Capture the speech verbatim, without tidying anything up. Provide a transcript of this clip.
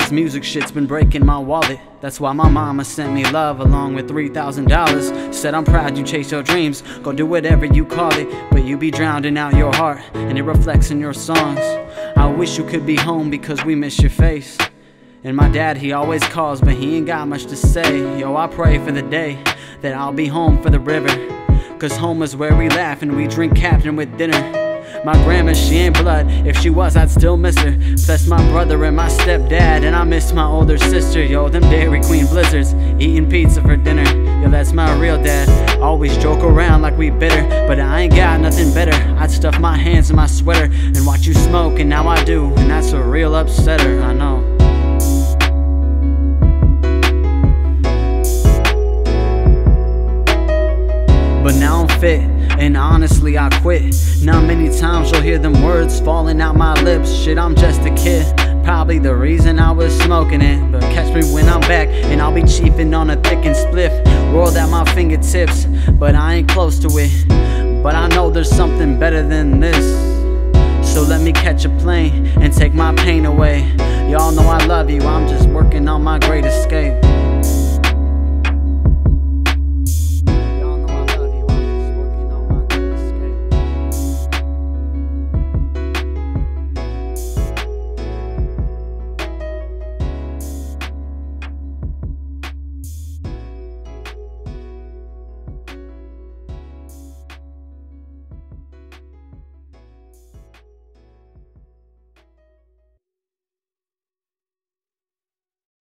This music shit's been breaking my wallet. That's why my mama sent me love along with three thousand dollars. Said, I'm proud you chase your dreams, go do whatever you call it, but you be drowning out your heart, and it reflects in your songs. I wish you could be home because we miss your face. And my dad, he always calls, but he ain't got much to say. Yo, I pray for the day that I'll be home for the river, cause home is where we laugh and we drink Captain with dinner. My grandma, she ain't blood, if she was I'd still miss her. Plus my brother and my stepdad, and I miss my older sister. Yo, them Dairy Queen blizzards, eating pizza for dinner. Yo, that's my real dad. Always joke around like we bitter, but I ain't got nothing better. I'd stuff my hands in my sweater and watch you smoke, and now I do, and that's a real upsetter, I know. But now I'm fit, and honestly I quit. Not many times you'll hear them words falling out my lips. Shit, I'm just a kid, probably the reason I was smoking it. But catch me when I'm back, and I'll be chiefing on a thickened spliff, rolled at my fingertips, but I ain't close to it. But I know there's something better than this, so let me catch a plane and take my pain away. Y'all know I love you, I'm just working on my great escape.